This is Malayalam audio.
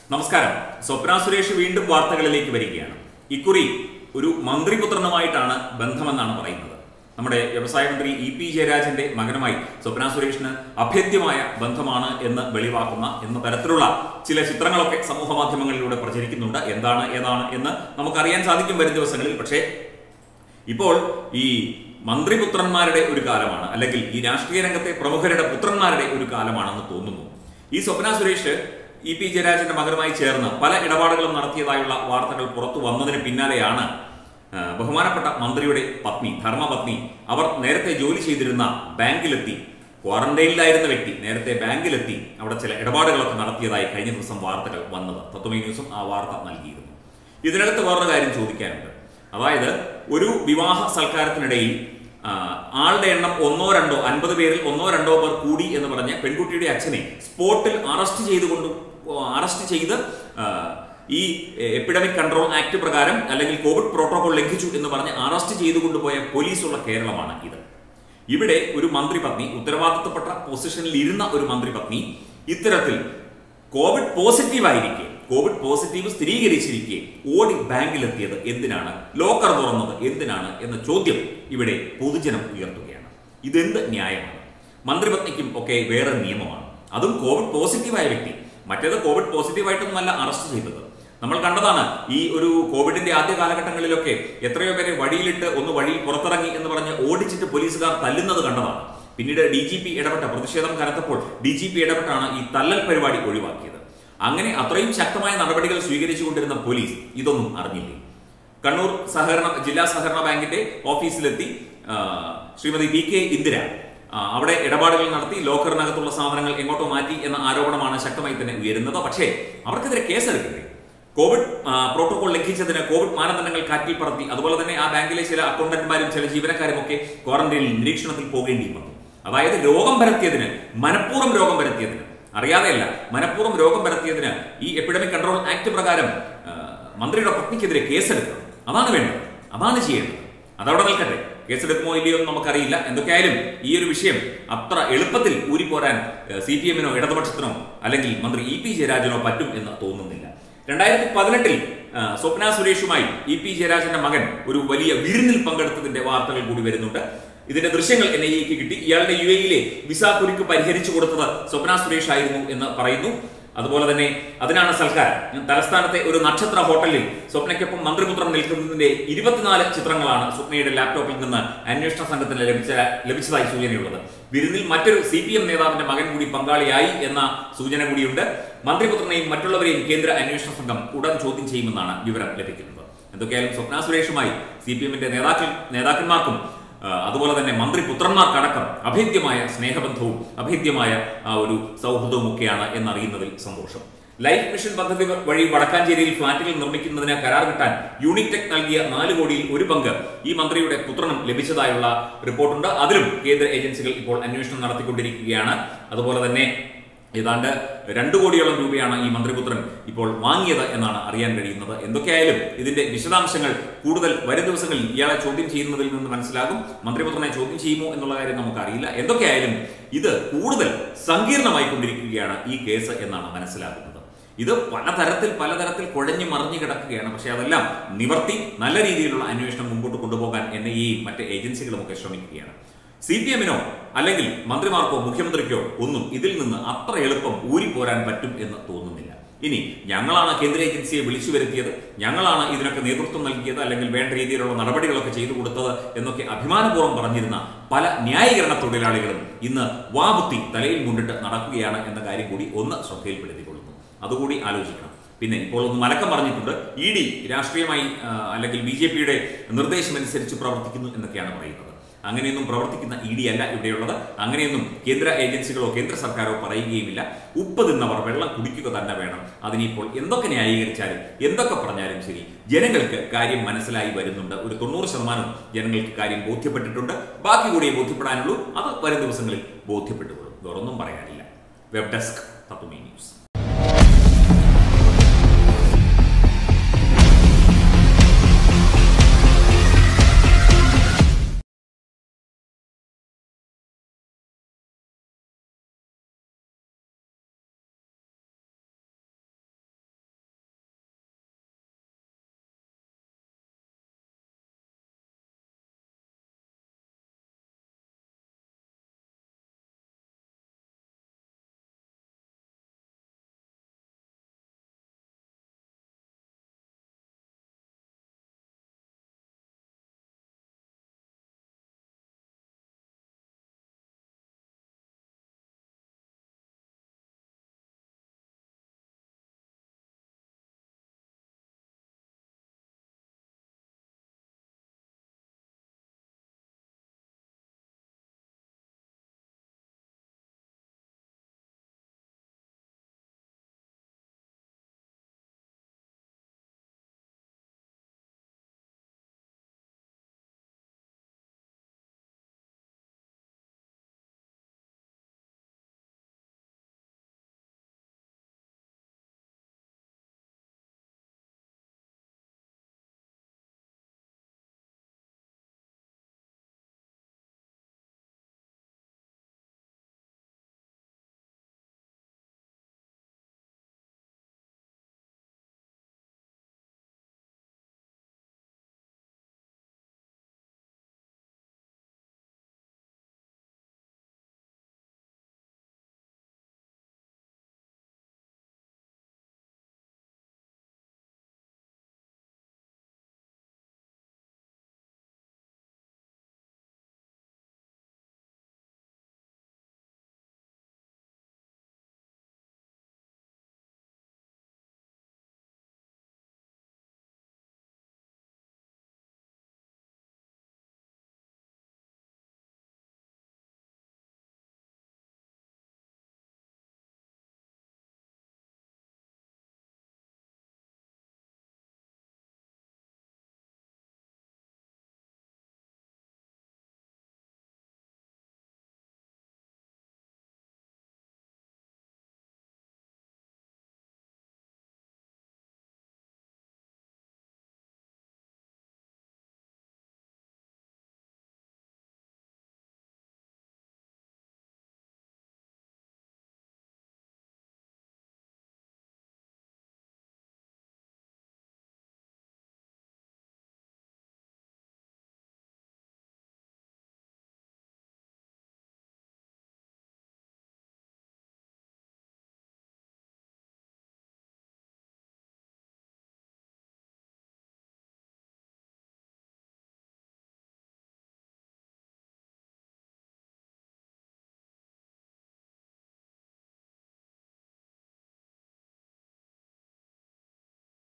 നമസ്കാരം. സ്വപ്ന സുരേഷ് വീണ്ടും വാർത്തകളിലേക്ക് വരികയാണ്. ഇക്കുറി ഒരു മന്ത്രിപുത്രനുമായിട്ടാണ് ബന്ധമെന്നാണ് പറയുന്നത്. നമ്മുടെ വ്യവസായ മന്ത്രി ഇ.പി. ജയരാജന്റെ മകനുമായി സ്വപ്ന സുരേഷിന് അഭേദ്യമായ ബന്ധമാണ് എന്ന് വെളിവാക്കുന്ന എന്ന തരത്തിലുള്ള ചില ചിത്രങ്ങളൊക്കെ സമൂഹ മാധ്യമങ്ങളിലൂടെ പ്രചരിക്കുന്നുണ്ട്. ഏതാണ് എന്ന് നമുക്കറിയാൻ സാധിക്കും വരും ദിവസങ്ങളിൽ. പക്ഷേ ഇപ്പോൾ ഈ മന്ത്രിപുത്രന്മാരുടെ ഒരു കാലമാണ്, അല്ലെങ്കിൽ ഈ രാഷ്ട്രീയ രംഗത്തെ പ്രമുഖരുടെ പുത്രന്മാരുടെ ഒരു കാലമാണെന്ന് തോന്നുന്നു. ഈ സ്വപ്ന സുരേഷ് ഇ.പി. ജയരാജന്റെ മകനുമായി ചേർന്ന് പല ഇടപാടുകളും നടത്തിയതായുള്ള വാർത്തകൾ പുറത്തു വന്നതിന് പിന്നാലെയാണ് ബഹുമാനപ്പെട്ട മന്ത്രിയുടെ പത്നി, ധർമ്മപത്നി, അവർ നേരത്തെ ജോലി ചെയ്തിരുന്ന ബാങ്കിലെത്തി, ക്വാറന്റൈനിലായിരുന്ന വ്യക്തി നേരത്തെ ബാങ്കിലെത്തി അവിടെ ചില ഇടപാടുകളൊക്കെ നടത്തിയതായി കഴിഞ്ഞ ദിവസം വാർത്തകൾ വന്നത്. തത്വമൈ ന്യൂസും ആ വാർത്ത നൽകിയിരുന്നു. ഇതിനകത്ത് വേറൊരു കാര്യം ചോദിക്കാനുണ്ട്. അതായത് ഒരു വിവാഹ സൽക്കാരത്തിനിടയിൽ ആളുടെ എണ്ണം 1-2 50 പേരിൽ 1-2 പേർ കൂടി എന്ന് പറഞ്ഞ് പെൺകുട്ടിയുടെ അച്ഛനെ സ്പോട്ടിൽ അറസ്റ്റ് ചെയ്ത് ഈ എപ്പിഡമിക് കൺട്രോൾ ആക്ട് പ്രകാരം അല്ലെങ്കിൽ കോവിഡ് പ്രോട്ടോകോൾ ലംഘിച്ചു എന്ന് പറഞ്ഞ് അറസ്റ്റ് ചെയ്തു കൊണ്ടുപോയ പോലീസുള്ള കേരളമാണ് ഇത്. ഇവിടെ ഒരു മന്ത്രിപത്നി, ഉത്തരവാദിത്തപ്പെട്ട പൊസിഷനിൽ ഇരുന്ന ഒരു മന്ത്രിപത്നി ഇത്തരത്തിൽ കോവിഡ് പോസിറ്റീവ് സ്ഥിരീകരിച്ചിരിക്കെ ഓടി ബാങ്കിലെത്തിയത് എന്തിനാണ്, ലോക്കർ തുറന്നത് എന്തിനാണ് എന്ന ചോദ്യം ഇവിടെ പൊതുജനം ഉയർത്തുകയാണ്. ഇതെന്ത് ന്യായമാണ്? മന്ത്രിപത്നിക്കും ഒക്കെ വേറെ നിയമമാണ്. അതും കോവിഡ് പോസിറ്റീവായ വ്യക്തി. മറ്റേത് കോവിഡ് പോസിറ്റീവായിട്ടൊന്നുമല്ല അറസ്റ്റ് ചെയ്തത്. നമ്മൾ കണ്ടതാണ്. ഈ ഒരു കോവിഡിന്റെ ആദ്യ കാലഘട്ടങ്ങളിലൊക്കെ എത്രയോ പേരെ വഴിയിലിട്ട് വഴിയിൽ പുറത്തിറങ്ങി എന്ന് പറഞ്ഞ് ഓടിച്ചിട്ട് പോലീസുകാർ തല്ലുന്നത് കണ്ടതാണ്. പിന്നീട് DGP ഇടപെട്ട, പ്രതിഷേധം കനത്തപ്പോൾ DGP ഇടപെട്ടാണ് ഈ തല്ലൽ പരിപാടി ഒഴിവാക്കിയത്. അങ്ങനെ അത്രയും ശക്തമായ നടപടികൾ സ്വീകരിച്ചുകൊണ്ടിരുന്ന പോലീസ് ഇതൊന്നും അറിഞ്ഞില്ലേ? കണ്ണൂർ ജില്ലാ സഹകരണ ബാങ്കിന്റെ ഓഫീസിലെത്തി ശ്രീമതി PK ഇന്ദിര അവിടെ ഇടപാടുകൾ നടത്തി, ലോക്കറിനകത്തുള്ള സാധനങ്ങൾ എങ്ങോട്ടോ മാറ്റി എന്ന ആരോപണമാണ് ശക്തമായി തന്നെ ഉയരുന്നത്. പക്ഷേ അവർക്കെതിരെ കേസെടുക്കണ്ടേ? കോവിഡ് പ്രോട്ടോകോൾ ലംഘിച്ചതിന്, കോവിഡ് മാനദണ്ഡങ്ങൾ കാറ്റിൽ പറത്തി, അതുപോലെ തന്നെ ആ ബാങ്കിലെ ചില അക്കൗണ്ടന്റ്മാരും ചില ജീവനക്കാരും ഒക്കെ ക്വാറന്റൈനിൽ, നിരീക്ഷണത്തിൽ പോകേണ്ടി വന്നു. അതായത് മനഃപൂർവ്വം രോഗം പരത്തിയതിന്, അറിയാതെയല്ല, മനഃപൂർവ്വം രോഗം പരത്തിയതിന് ഈ എപ്പിഡമിക് കൺട്രോൾ ആക്ട് പ്രകാരം മന്ത്രിയുടെ പത്നിക്കെതിരെ കേസെടുക്കണം. അതാണ് വേണ്ടത്, അതാണ് ചെയ്യേണ്ടത്. അതവിടെ നിൽക്കട്ടെ. കേസെടുക്കുമോ ഇല്ലയോ എന്ന് നമുക്കറിയില്ല. എന്തൊക്കെയായാലും ഈ ഒരു വിഷയം അത്ര എളുപ്പത്തിൽ ഊരിപ്പോരാൻ CPM-നോ ഇടതുപക്ഷത്തിനോ അല്ലെങ്കിൽ മന്ത്രി ഇ.പി. ജയരാജനോ പറ്റും എന്ന് തോന്നുന്നില്ല. 2018 സ്വപ്ന സുരേഷുമായി ഇ.പി. ജയരാജന്റെ മകൻ ഒരു വലിയ വിരുന്നിൽ പങ്കെടുത്തതിന്റെ വാർത്തകൾ കൂടി വരുന്നുണ്ട്. ഇതിന്റെ ദൃശ്യങ്ങൾ NIA-ക്ക് കിട്ടി. ഇയാളുടെ UAE-യിലെ വിസ കുരുക്ക് പരിഹരിച്ചു കൊടുത്തത് സ്വപ്ന സുരേഷ് ആയിരുന്നു എന്ന് പറയുന്നു. അതുപോലെ തന്നെ അതിനാണ് സൽക്കാരം. തലസ്ഥാനത്തെ ഒരു നക്ഷത്ര ഹോട്ടലിൽ സ്വപ്നയ്ക്കൊപ്പം മന്ത്രിപുത്രൻ നിൽക്കുന്നതിന്റെ 24 ചിത്രങ്ങളാണ് സ്വപ്നയുടെ ലാപ്ടോപ്പിൽ നിന്ന് അന്വേഷണ സംഘത്തിന് ലഭിച്ചതായി സൂചനയുള്ളത്. വിരുന്നിൽ മറ്റൊരു CPM നേതാവിന്റെ മകൻ കൂടി പങ്കാളിയായി എന്ന സൂചന കൂടിയുണ്ട്. മന്ത്രിപുത്രനെയും മറ്റുള്ളവരെയും കേന്ദ്ര അന്വേഷണ സംഘം ഉടൻ ചോദ്യം ചെയ്യുമെന്നാണ് വിവരം ലഭിക്കുന്നത്. എന്തൊക്കെയായാലും സ്വപ്ന സുരേഷുമായി CPM-ന്റെ നേതാക്കന്മാർക്കും അതുപോലെ തന്നെ മന്ത്രിപുത്രന്മാർക്കടക്കം അഭേദ്യമായ സ്നേഹബന്ധവും അഭേദ്യമായ ആ ഒരു സൗഹൃദവും ഒക്കെയാണ് എന്നറിയുന്നതിൽ സന്തോഷം. ലൈഫ് മിഷൻ പദ്ധതി വഴി വടക്കാഞ്ചേരിയിൽ ഫ്ളാറ്റുകൾ നിർമ്മിക്കുന്നതിന് കരാർ കിട്ടാൻ യൂണിടെക് നൽകിയ 4 കോടിയിൽ 1 പങ്ക് ഈ മന്ത്രിയുടെ പുത്രനും ലഭിച്ചതായുള്ള റിപ്പോർട്ടുണ്ട്. അതിലും കേന്ദ്ര ഏജൻസികൾ ഇപ്പോൾ അന്വേഷണം നടത്തിക്കൊണ്ടിരിക്കുകയാണ്. അതുപോലെ തന്നെ ഏതാണ്ട് 2 കോടിയോളം രൂപയാണ് ഈ മന്ത്രിപുത്രൻ ഇപ്പോൾ വാങ്ങിയത് എന്നാണ് അറിയാൻ കഴിയുന്നത്. എന്തൊക്കെയായാലും ഇതിന്റെ വിശദാംശങ്ങൾ കൂടുതൽ വരും ദിവസങ്ങളിൽ ഇയാളെ ചോദ്യം ചെയ്യുന്നതിൽ നിന്ന് മനസ്സിലാകും. മന്ത്രിപുത്രനെ ചോദ്യം ചെയ്യുമോ എന്നുള്ള കാര്യം നമുക്കറിയില്ല. എന്തൊക്കെയായാലും ഇത് കൂടുതൽ സങ്കീർണമായിക്കൊണ്ടിരിക്കുകയാണ് ഈ കേസ് എന്നാണ് മനസ്സിലാക്കുന്നത്. ഇത് പലതരത്തിൽ കുഴഞ്ഞു മറിഞ്ഞു കിടക്കുകയാണ്. പക്ഷെ അതെല്ലാം നിവർത്തി നല്ല രീതിയിലുള്ള അന്വേഷണം മുമ്പോട്ട് കൊണ്ടുപോകാൻ NIA-യും മറ്റ് ഏജൻസികളും ഒക്കെ ശ്രമിക്കുകയാണ്. CPM-നോ അല്ലെങ്കിൽ മന്ത്രിമാർക്കോ മുഖ്യമന്ത്രിക്കോ ഒന്നും ഇതിൽ നിന്ന് അത്ര എളുപ്പം ഊരിപ്പോരാൻ പറ്റും എന്ന് തോന്നുന്നില്ല. ഇനി ഞങ്ങളാണ് കേന്ദ്ര ഏജൻസിയെ വിളിച്ചു വരുത്തിയത്, ഞങ്ങളാണ് ഇതിനൊക്കെ നേതൃത്വം നൽകിയത്, അല്ലെങ്കിൽ വേണ്ട രീതിയിലുള്ള നടപടികളൊക്കെ ചെയ്തു കൊടുത്തത് എന്നൊക്കെ അഭിമാനപൂർവ്വം പറഞ്ഞിരുന്ന പല ന്യായീകരണ തൊഴിലാളികളും ഇന്ന് വാബുത്തി തലയിൽ മുണ്ടിട്ട് നടക്കുകയാണ് എന്ന കാര്യം കൂടി ഒന്ന് ശ്രദ്ധയിൽപ്പെടുത്തിക്കൊള്ളുന്നു. അതുകൂടി ആലോചിക്കണം. പിന്നെ ഇപ്പോൾ ഒന്ന് മലക്കം പറഞ്ഞിട്ടുണ്ട്. ED രാഷ്ട്രീയമായി അല്ലെങ്കിൽ BJP-യുടെ നിർദ്ദേശമനുസരിച്ച് പ്രവർത്തിക്കുന്നു എന്നൊക്കെയാണ് പറയുന്നത്. അങ്ങനെയൊന്നും പ്രവർത്തിക്കുന്ന ED അല്ല ഇവിടെയുള്ളത്. അങ്ങനെയൊന്നും കേന്ദ്ര ഏജൻസികളോ കേന്ദ്ര സർക്കാരോ പറയുകയുമില്ല. ഉപ്പ് തിന്നവർ വെള്ളം കുടിക്കുക തന്നെ വേണം. അതിനിപ്പോൾ എന്തൊക്കെ ന്യായീകരിച്ചാലും എന്തൊക്കെ പറഞ്ഞാലും ശരി, ജനങ്ങൾക്ക് കാര്യം മനസ്സിലായി വരുന്നുണ്ട്. ഒരു 90% ജനങ്ങൾക്ക് കാര്യം ബോധ്യപ്പെട്ടിട്ടുണ്ട്. ബാക്കി കൂടിയേ ബോധ്യപ്പെടാനുള്ളൂ. അത് വരും ദിവസങ്ങളിൽ ബോധ്യപ്പെട്ടുകൊള്ളും. വേറൊന്നും പറയാനില്ല. Web desk Tatwamayi news.